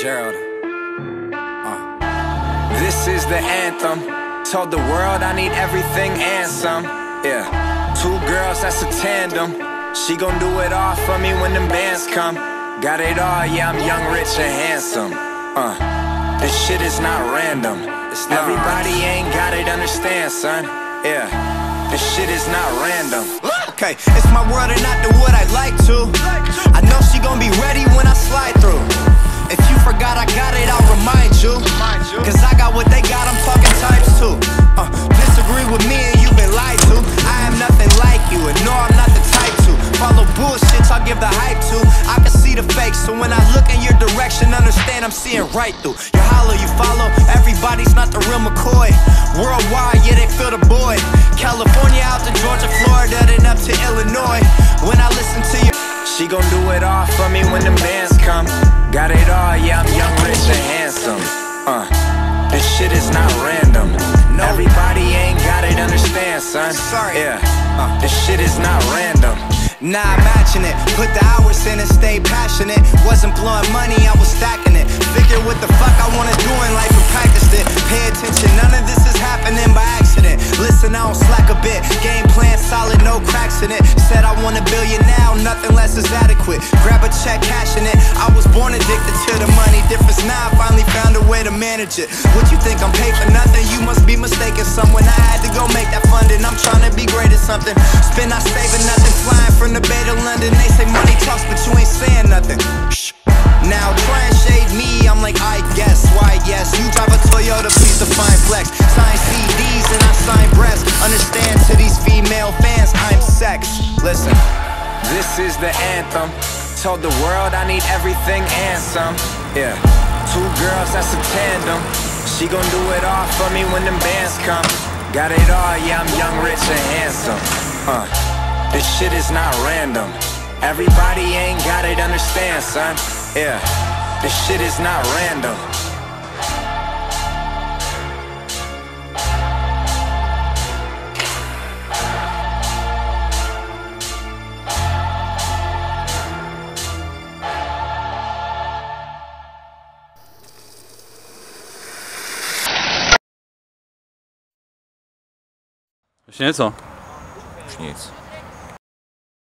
Gerald. This is the anthem. Told the world I need everything and some. Yeah, two girls, that's a tandem. She gon' do it all for me when them bands come. Got it all, yeah, I'm young, rich, and handsome. This shit is not random. Everybody ain't got it, understand, son. Yeah, this shit is not random. Okay, it's my world and not the wood I'd like to. I know she gon' be ready when I slide through. If you forgot I got it, I'll remind you. Cause I got what they got, I'm talking times two. Disagree with me and you've been lied to. I am nothing like you, and no, I'm not the type to follow bullshit, I'll give the hype to. I can see the fake, so when I look in your direction, understand I'm seeing right through. You hollow, you follow, everybody's not the real McCoy. Worldwide, yeah, they feel the boy. California out to Georgia, Florida, then up to Illinois. When I listen to you, she gon' do it all for me when them bands come. Got it all, yeah, I'm young, rich, and handsome. This shit is not random. Everybody ain't got it, understand, son. Sorry. Yeah, this shit is not random. Nah, matching it. Put the hours in and stay passionate. Wasn't blowing money, I was stacking it. Figure what the fuck I wanna do in life and practiced it. Pay attention, none of this is happening by accident. Listen, I don't slack a bit. Game plan solid, no cracks in it. Said I want $1 billion now, nothing less is adequate. Grab a check, cashing it. I was born addicted to the money. Difference now, I finally found a way to manage it. What you think, I'm paid for nothing? You must be mistaken. Someone I had to go make that funding. I'm trying to be great at something. Spend not saving nothing, flying from the Bay to London. They say money talks, but you ain't saying nothing. Shh. Now try and shade me, I'm like, I guess, why yes. You drive a Toyota, please define flex. Sign CDs and I sign breasts. Understand to these female fans, I'm sex. Listen, this is the anthem. Told the world I need everything and some. Yeah, two girls, that's a tandem. She gon' do it all for me when them bands come. Got it all, yeah, I'm young, rich, and handsome. This shit is not random. Everybody ain't got it, understand, son. Yeah, this shit is not random. Jeszcze nie co? Już nic.